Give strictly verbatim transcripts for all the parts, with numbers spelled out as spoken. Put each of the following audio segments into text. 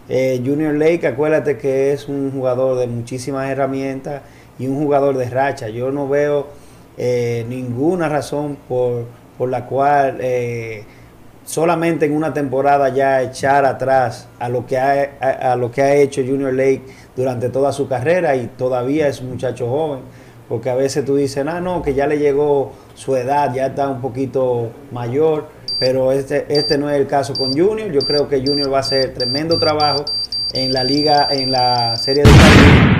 Eh, Junior Lake, acuérdate que es un jugador de muchísimas herramientas y un jugador de racha. Yo no veo eh, ninguna razón por, por la cual eh, solamente en una temporada ya echar atrás a lo que ha, a, a lo que ha hecho Junior Lake durante toda su carrera, y todavía es un muchacho joven, porque a veces tú dices, ah, no, que ya le llegó su edad, ya está un poquito mayor, pero este, este no es el caso con Junior. Yo creo que Junior va a hacer tremendo trabajo en la liga, en la Serie de Caribe.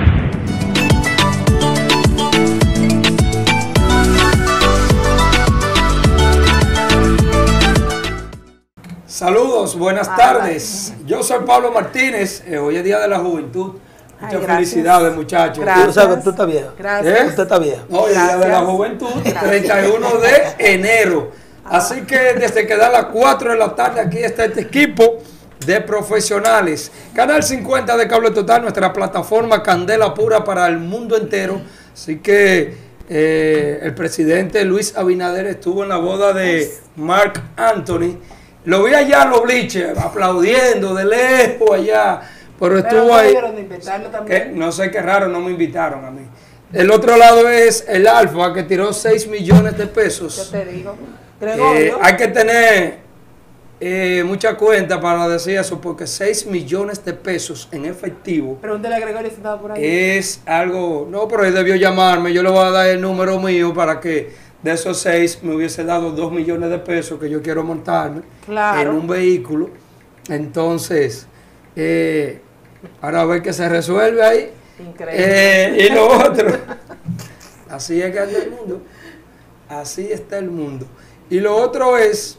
Saludos, buenas tardes. Yo soy Pablo Martínez. Eh, hoy es Día de la Juventud. Muchas Ay, felicidades, muchachos. Gracias. ¿Tú, tú estás bien? Gracias. ¿Eh? ¿Usted está bien? Hoy es Día de la Juventud, treinta y uno de enero. Así que desde que da las cuatro de la tarde aquí está este equipo de profesionales. Canal cincuenta de Cable Total, nuestra plataforma candela pura para el mundo entero. Así que eh, el presidente Luis Abinader estuvo en la boda de Marc Anthony. Lo vi allá en los bleachers, aplaudiendo de lejos allá, pero estuvo pero ahí. De invitarlo también. Que, no sé qué raro, no me invitaron a mí. El otro lado es el Alfa, que tiró seis millones de pesos. Yo te digo. Eh, hay que tener eh, mucha cuenta para decir eso, porque seis millones de pesos en efectivo. Pregúntale a Gregorio si estaba por ahí. Es algo. No, pero él debió llamarme. Yo le voy a dar el número mío para que de esos seis me hubiese dado dos millones de pesos que yo quiero montarme claro. en un vehículo. Entonces, eh, ahora a ver qué se resuelve ahí. Increíble. Eh, y lo otro, así es que anda el mundo. Así está el mundo. Y lo otro es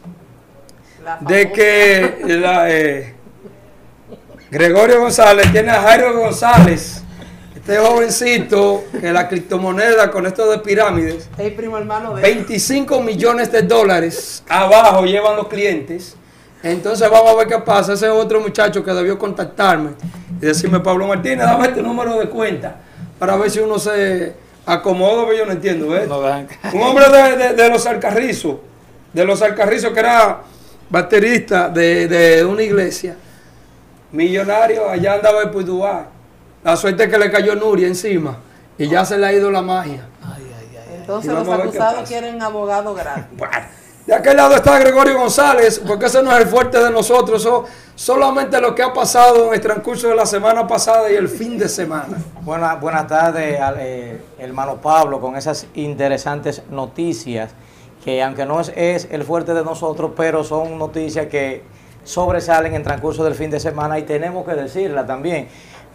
de que la, eh, Gregorio González tiene a Jairo González. Este jovencito, que la criptomoneda con esto de pirámides, el primo hermano de veinticinco millones de dólares abajo llevan los clientes. Entonces vamos a ver qué pasa. Ese otro muchacho que debió contactarme y decirme, Pablo Martínez, dame tu número de cuenta para ver si uno se acomoda, pero yo no entiendo. ¿ves? No, un hombre de, de, de los Alcarrizos, de los Alcarrizos, que era baterista de, de una iglesia, millonario, allá andaba en Puiduá. La suerte es que le cayó Nuria encima y ya se le ha ido la magia. Ay, ay, ay. Entonces los acusados quieren abogado gratis. Bueno, de aquel lado está Gregorio González, porque ese no es el fuerte de nosotros, eso solamente lo que ha pasado en el transcurso de la semana pasada y el fin de semana. Buena, buenas tardes, eh, hermano Pablo, con esas interesantes noticias que aunque no es, es el fuerte de nosotros, pero son noticias que sobresalen en el transcurso del fin de semana y tenemos que decirla también.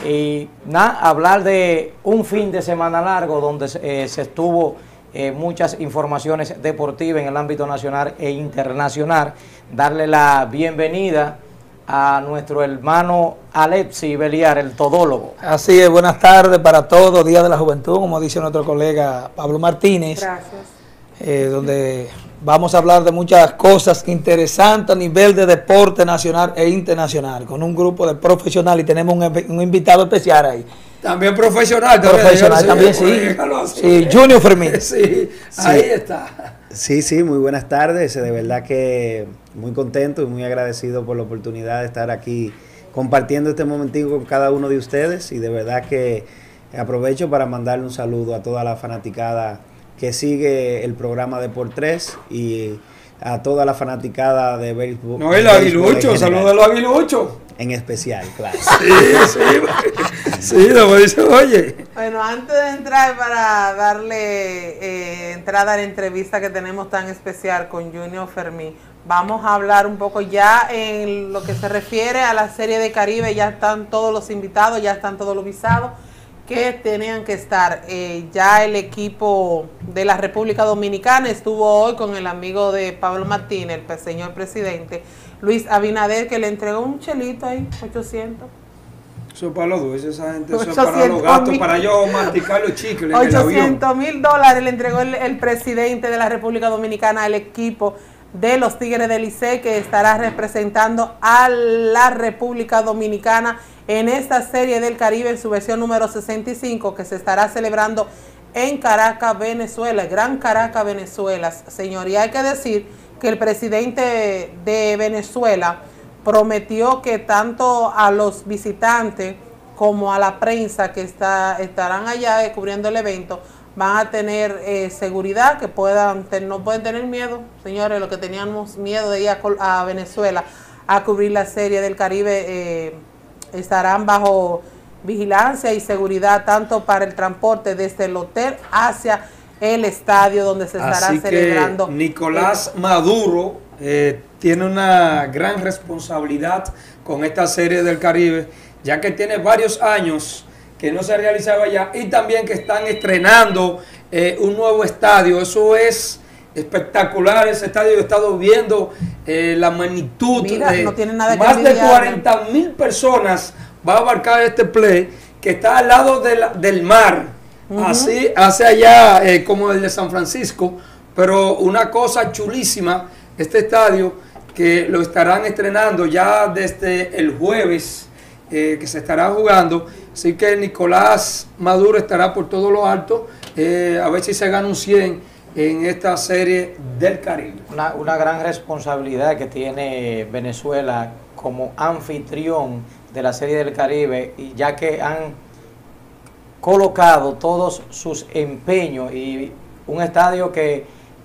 Y nada, hablar de un fin de semana largo donde eh, se estuvo eh, muchas informaciones deportivas en el ámbito nacional e internacional. Darle la bienvenida a nuestro hermano Alexi Beliar, el todólogo. Así es, buenas tardes para todos, Día de la Juventud, como dice nuestro colega Pablo Martínez. Gracias. Eh, donde vamos a hablar de muchas cosas interesantes a nivel de deporte nacional e internacional, con un grupo de profesionales, y tenemos un, un invitado especial ahí. También profesional. Profesional también, sí. Sí, Junior Fermín. Sí, ahí sí. Está. Sí, sí, muy buenas tardes. De verdad que muy contento y muy agradecido por la oportunidad de estar aquí compartiendo este momentico con cada uno de ustedes, y de verdad que aprovecho para mandarle un saludo a toda la fanaticada que sigue el programa de Por Tres y a toda la fanaticada de béisbol. No, el aguilucho, saludos a los aguiluchos. En especial, claro. Sí, sí, sí, lo dice, oye. Bueno, antes de entrar para darle eh, entrada a la entrevista que tenemos tan especial con Junior Fermín, vamos a hablar un poco ya en lo que se refiere a la Serie de Caribe. Ya están todos los invitados, ya están todos los visados que tenían que estar. Eh, ya el equipo de la República Dominicana estuvo hoy con el amigo de Pablo Martínez, el señor presidente Luis Abinader, que le entregó un chelito ahí, ochocientos. Eso es para los dulces, esa gente, eso es para los gastos, mil, para yo masticar los chicles. ochocientos mil dólares le entregó el, el presidente de la República Dominicana al equipo de los Tigres del Licey, que estará representando a la República Dominicana en esta Serie del Caribe en su versión número sesenta y cinco, que se estará celebrando en Caracas, Venezuela, Gran Caracas, Venezuela. Señoría, hay que decir que el presidente de Venezuela prometió que tanto a los visitantes como a la prensa que está, estarán allá eh, cubriendo el evento, van a tener eh, seguridad, que puedan ten, no pueden tener miedo, señores, lo que teníamos miedo de ir a, a Venezuela a cubrir la Serie del Caribe, eh, estarán bajo vigilancia y seguridad tanto para el transporte desde el hotel hacia el estadio donde se estará Así celebrando. Que Nicolás Maduro eh, tiene una gran responsabilidad con esta Serie del Caribe, ya que tiene varios años que no se realizaba allá y también que están estrenando eh, un nuevo estadio. Eso es espectacular, ese estadio. Yo he estado viendo eh, la magnitud. Mira, de no tiene nada que más de envidiarle. cuarenta mil personas va a abarcar este play, que está al lado de la, del mar, uh-huh. así hacia allá eh, como el de San Francisco, pero una cosa chulísima, este estadio que lo estarán estrenando ya desde el jueves. Eh, que se estará jugando, así que Nicolás Maduro estará por todo lo alto, eh, a ver si se gana un cien en esta Serie del Caribe. Una, una gran responsabilidad que tiene Venezuela como anfitrión de la Serie del Caribe, y ya que han colocado todos sus empeños y un estadio que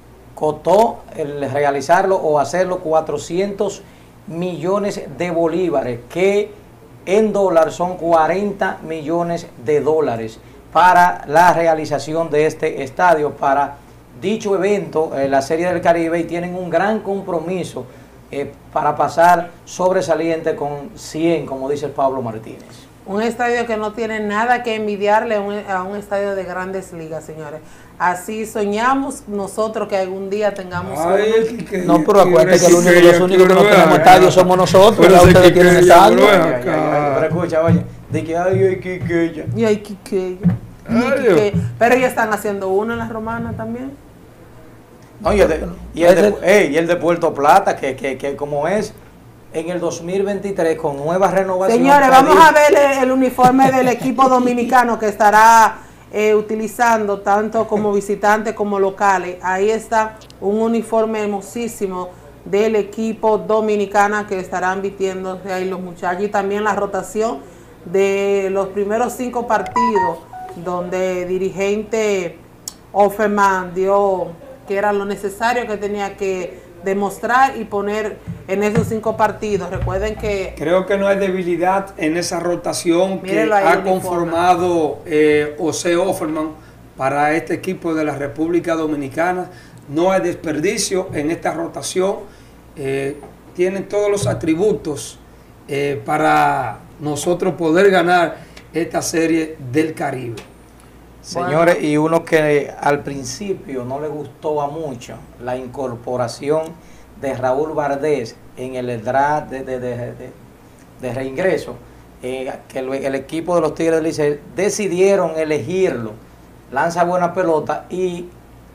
costó el realizarlo o hacerlo cuatrocientos millones de bolívares, que en dólar son cuarenta millones de dólares para la realización de este estadio, para dicho evento, eh, la Serie del Caribe, y tienen un gran compromiso eh, para pasar sobresaliente con cien, como dice Pablo Martínez. Un estadio que no tiene nada que envidiarle a un, a un estadio de grandes ligas, señores. Así soñamos nosotros que algún día tengamos Ay, uno. que, que, No, pero acuérdate que, que, que único, que los únicos que no tenemos estadios somos nosotros. Pero Ustedes que, tienen que, estadio. que, Ay, ay, ay, pero escucha, oye, de que ay, ay, que, que ella. Y hay Quique. Ay, Quique. Pero ellos están haciendo uno en las romanas también. No, y, el de, y, el de, hey, y el de Puerto Plata, que, que, que como es en el dos mil veintitrés con nueva renovación. Señores, vamos a ver el, el uniforme del equipo dominicano que estará eh, utilizando tanto como visitantes como locales. Ahí está un uniforme hermosísimo del equipo dominicana que estarán vistiéndose ahí los muchachos, y también la rotación de los primeros cinco partidos donde dirigente Offerman dio que era lo necesario que tenía que demostrar y poner en esos cinco partidos. Recuerden que creo que no hay debilidad en esa rotación que ahí, ha conformado eh, José Offerman para este equipo de la República Dominicana. No hay desperdicio en esta rotación. Eh, tienen todos los atributos eh, para nosotros poder ganar esta Serie del Caribe. Señores, y uno que al principio no le gustó a mucho, la incorporación de Raúl Valdés en el draft de, de, de, de, de reingreso, eh, que el, el equipo de los Tigres del Licey decidieron elegirlo, lanza buena pelota y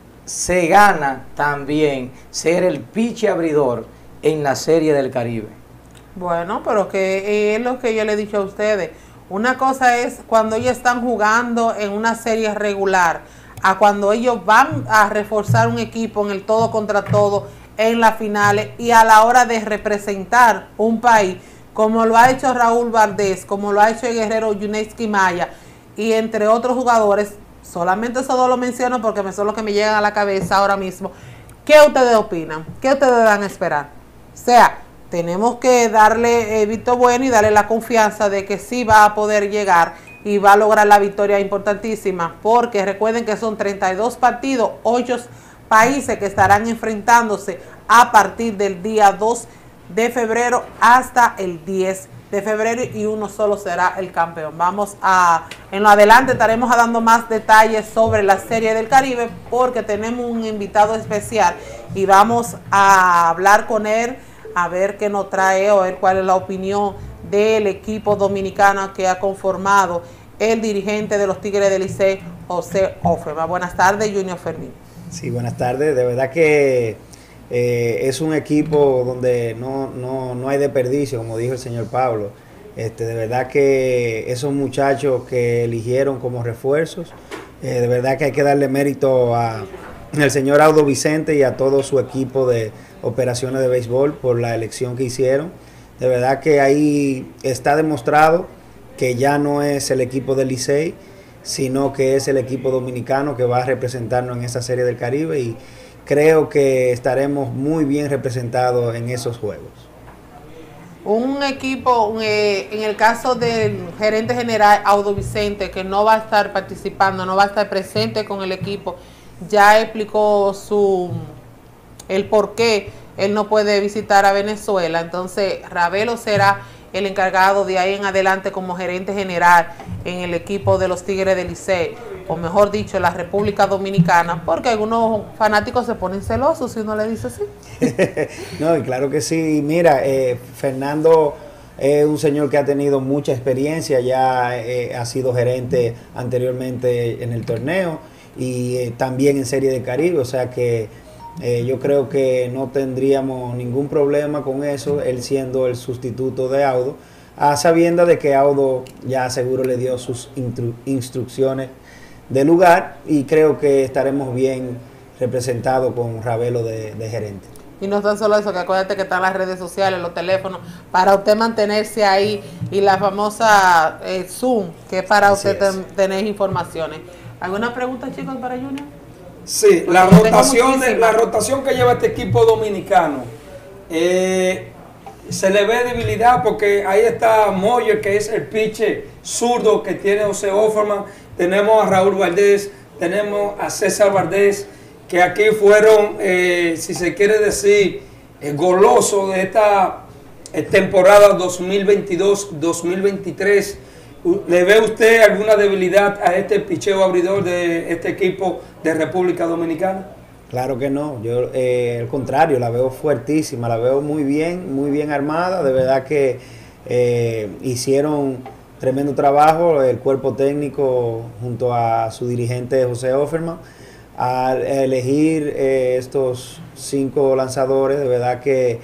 se gana también ser el piche abridor en la Serie del Caribe. Bueno, pero que es lo que yo le he dicho a ustedes. Una cosa es cuando ellos están jugando en una serie regular, a cuando ellos van a reforzar un equipo en el todo contra todo en las finales, y a la hora de representar un país, como lo ha hecho Raúl Valdés, como lo ha hecho el guerrero Yuneski Maya, y entre otros jugadores. Solamente esos dos lo menciono porque son los que me llegan a la cabeza ahora mismo. ¿Qué ustedes opinan? ¿Qué ustedes van a esperar? O sea, tenemos que darle el visto bueno y darle la confianza de que sí va a poder llegar y va a lograr la victoria importantísima, porque recuerden que son treinta y dos partidos, ocho países que estarán enfrentándose a partir del día dos de febrero hasta el diez de febrero, y uno solo será el campeón. Vamos a, en lo adelante estaremos dando más detalles sobre la Serie del Caribe, porque tenemos un invitado especial y vamos a hablar con él, a ver qué nos trae o a ver cuál es la opinión del equipo dominicano que ha conformado el dirigente de los Tigres del Licey, José Offerman. Buenas tardes, Junior Fermín. Sí, buenas tardes. De verdad que eh, es un equipo donde no, no, no hay desperdicio, como dijo el señor Pablo. Este, de verdad que esos muchachos que eligieron como refuerzos, eh, de verdad que hay que darle mérito a el señor Audo Vicente y a todo su equipo de operaciones de béisbol por la elección que hicieron. De verdad que ahí está demostrado que ya no es el equipo del Licey, sino que es el equipo dominicano que va a representarnos en esa Serie del Caribe, y creo que estaremos muy bien representados en esos juegos. Un equipo, eh, en el caso del gerente general Audo Vicente, que no va a estar participando, no va a estar presente con el equipo, ya explicó su el por qué él no puede visitar a Venezuela. Entonces Ravelo será el encargado de ahí en adelante como gerente general en el equipo de los Tigres del Licey, o mejor dicho, la República Dominicana, porque algunos fanáticos se ponen celosos si uno le dice así. No, y claro que sí. Mira, eh, Fernando es un señor que ha tenido mucha experiencia, ya eh, ha sido gerente anteriormente en el torneo y eh, también en Serie del Caribe, o sea que eh, yo creo que no tendríamos ningún problema con eso, él siendo el sustituto de Audo, a sabienda de que Audo ya seguro le dio sus instru instrucciones de lugar, y creo que estaremos bien representados con Ravelo de, de gerente. Y no tan solo eso, que acuérdate que están las redes sociales, los teléfonos, para usted mantenerse ahí, y la famosa eh, Zoom, que es para Así usted es. ten, tener informaciones. ¿Alguna pregunta, chicos, para Junior? Sí, Porque la tengo rotación, de, muchísimas. la rotación que lleva este equipo dominicano, eh, se le ve debilidad porque ahí está Moyer, que es el pitcher zurdo que tiene José Offerman, tenemos a Raúl Valdés, tenemos a César Valdés, que aquí fueron, eh, si se quiere decir, eh, golosos de esta eh, temporada dos mil veintidós dos mil veintitrés. ¿Le ve usted alguna debilidad a este picheo abridor de este equipo de República Dominicana? Claro que no, yo eh, al contrario, la veo fuertísima, la veo muy bien, muy bien armada, de verdad que eh, hicieron tremendo trabajo el cuerpo técnico junto a su dirigente José Offerman al elegir eh, estos cinco lanzadores. De verdad que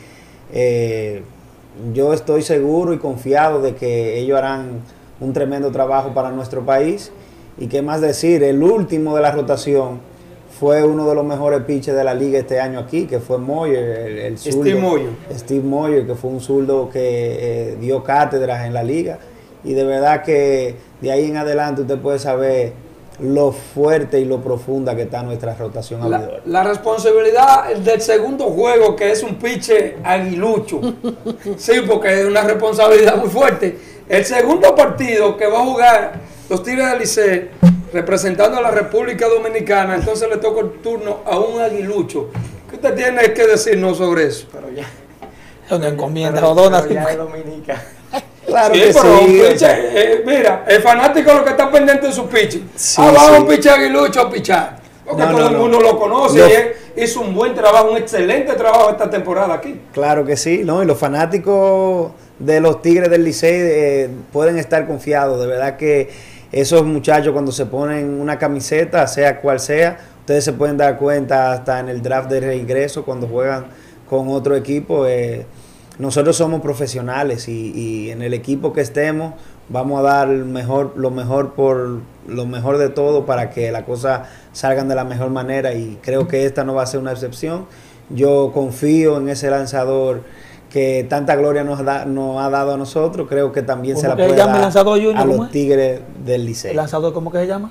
eh, yo estoy seguro y confiado de que ellos harán un tremendo trabajo para nuestro país. Y qué más decir, el último de la rotación fue uno de los mejores pitchers de la liga este año aquí, que fue Moyer, el, el zurdo, Steve Moyer. Steve Moyer, que fue un zurdo que eh, dio cátedras en la liga. Y de verdad que de ahí en adelante usted puede saber lo fuerte y lo profunda que está nuestra rotación La, abridora. la responsabilidad del segundo juego, que es un pitcher aguilucho. Sí, porque es una responsabilidad muy fuerte. El segundo partido que va a jugar los Tigres del Licey representando a la República Dominicana, entonces le toca el turno a un aguilucho. ¿Qué usted tiene que decirnos sobre eso? Pero ya. Es una encomienda, Pero, Rodona. pero ya es Dominica. Claro Sí, que pero un sí. pitcher, eh, mira, el fanático lo que está pendiente de su pitcher. Sí, ah, va sí. un pitcher aguilucho a pichar. Porque No, todo no, el no. mundo lo conoce Lo- y él hizo un buen trabajo, un excelente trabajo esta temporada aquí. Claro que sí, ¿no? Y los fanáticos de los Tigres del Licey eh, pueden estar confiados. De verdad que esos muchachos, cuando se ponen una camiseta, sea cual sea, ustedes se pueden dar cuenta hasta en el draft de reingreso cuando juegan con otro equipo. Eh, nosotros somos profesionales y, y en el equipo que estemos vamos a dar el mejor, lo mejor por lo mejor de todo para que las cosas salgan de la mejor manera, y creo que esta no va a ser una excepción. Yo confío en ese lanzador que tanta gloria nos, da, nos ha dado a nosotros. Creo que también se ¿Cómo la que se puede llama el dar lanzador, Junior? a ¿Cómo los es? Tigres del ¿El Licey. lanzador cómo que se llama?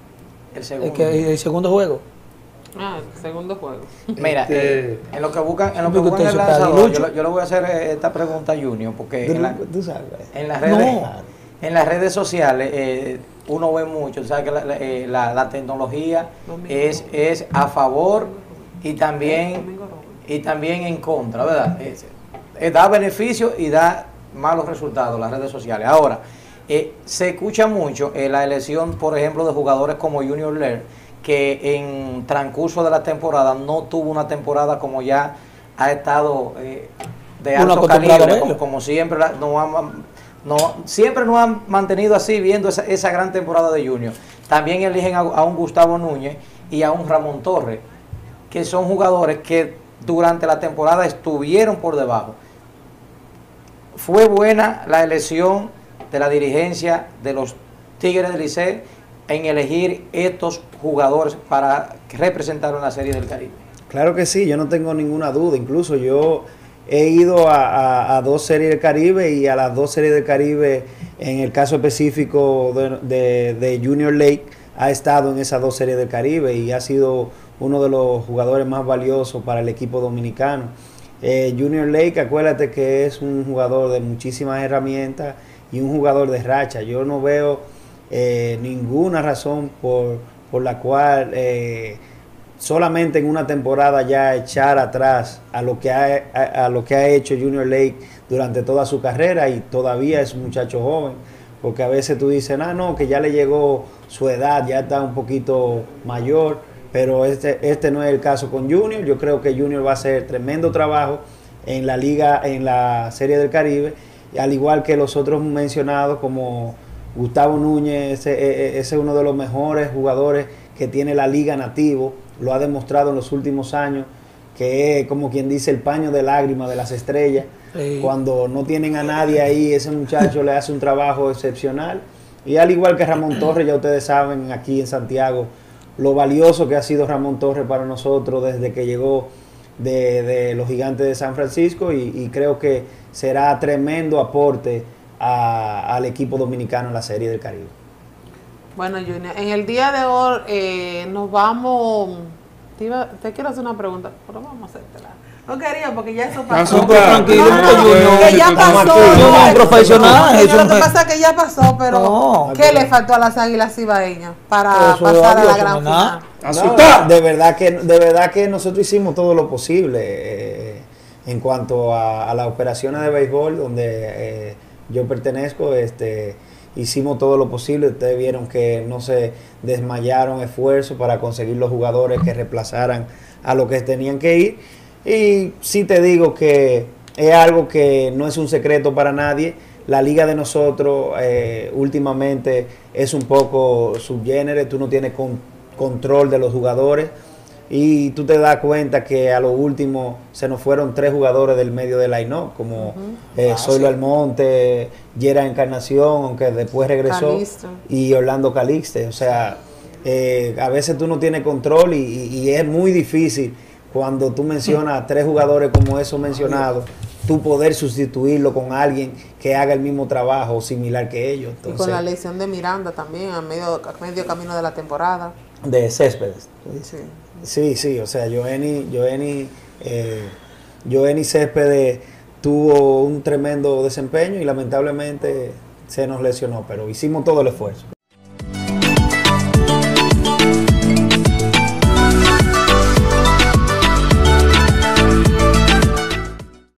El El, segundo. que, el segundo juego. Ah, el segundo juego. Mira, Este- eh, en lo que buscan, en lo que Porque buscan el usted se está lanzador, aguilucho. yo, le- yo le voy a hacer eh, esta pregunta a Junior, porque Tú, en, la- tú sabes. en las redes, No. en las redes sociales eh, uno ve mucho, sabes que la, la- eh, la- la tecnología Domingo es, Rojo. es a favor y también Domingo Rojo. y también en contra, ¿verdad? Es- eh, da beneficios y da malos resultados las redes sociales. Ahora, eh, se escucha mucho eh, la elección, por ejemplo, de jugadores como Junior Lehr, que en transcurso de la temporada no tuvo una temporada como ya ha estado eh, de Uno alto acostumbrado a calibre, verlo. como, como siempre la- no ha- no, siempre nos han mantenido así, viendo esa, esa gran temporada de Junior. También eligen a, a un Gustavo Núñez y a un Ramón Torres, que son jugadores que durante la temporada estuvieron por debajo. Fue buena la elección de la dirigencia de los Tigres del Licey en elegir estos jugadores para representar una serie del Caribe. Claro que sí, yo no tengo ninguna duda. Incluso yo he ido a, a, a dos series del Caribe y a las dos series del Caribe, en el caso específico de, de, de Junior Lake, ha estado en esas dos series del Caribe y ha sido uno de los jugadores más valiosos para el equipo dominicano. Eh, Junior Lake, acuérdate que es un jugador de muchísimas herramientas y un jugador de racha. Yo no veo eh, ninguna razón por, por la cual eh, solamente en una temporada ya echar atrás a lo que ha, a, a lo que ha hecho Junior Lake durante toda su carrera, y todavía es un muchacho joven, porque a veces tú dices, ah, no, que ya le llegó su edad, ya está un poquito mayor, pero este, este no es el caso con Junior. Yo creo que Junior va a hacer tremendo trabajo en la liga, en la Serie del Caribe, al igual que los otros mencionados como Gustavo Núñez. Ese, ese es uno de los mejores jugadores que tiene la liga nativo, lo ha demostrado en los últimos años, que es como quien dice el paño de lágrimas de las estrellas. Sí. Cuando no tienen a nadie ahí, ese muchacho le hace un trabajo excepcional. Y al igual que Ramón Torres, ya ustedes saben aquí en Santiago lo valioso que ha sido Ramón Torres para nosotros desde que llegó de, de los Gigantes de San Francisco, y, y creo que será tremendo aporte a, al equipo dominicano en la Serie del Caribe. Bueno, Junior, en el día de hoy eh, nos vamos, te, iba, te quiero hacer una pregunta, pero vamos a hacértela. No quería porque ya eso pasó. No, tranquilo, no, no, no, que ya pasó. No, no, profesional. Lo que pasa es que ya pasó, pero no, ¿qué le faltó a las Águilas Ibaeñas para pasar a la gran final? No, de verdad que de verdad que nosotros hicimos todo lo posible eh, en cuanto a, a las operaciones de béisbol donde eh, yo pertenezco. Este, hicimos todo lo posible. Ustedes vieron que no se desmayaron esfuerzos para conseguir los jugadores que reemplazaran a los que tenían que ir. Y sí te digo que es algo que no es un secreto para nadie. La liga de nosotros eh, últimamente es un poco subgénero. Tú no tienes con, control de los jugadores, y tú te das cuenta que a lo último se nos fueron tres jugadores del medio del line-up, como uh-huh. eh, ah, Zoilo sí. Almonte, Yera Encarnación, aunque después regresó, Calixto. Y Orlando Calixte. O sea, eh, a veces tú no tienes control, y, y es muy difícil cuando tú mencionas a tres jugadores como esos mencionados, tú poder sustituirlo con alguien que haga el mismo trabajo similar que ellos. Entonces, y con la lesión de Miranda también, a medio, a medio camino de la temporada. De Céspedes. Sí, sí, sí, o sea, Joenny, Joenny, eh, Joenny Céspedes tuvo un tremendo desempeño y lamentablemente se nos lesionó, pero hicimos todo el esfuerzo.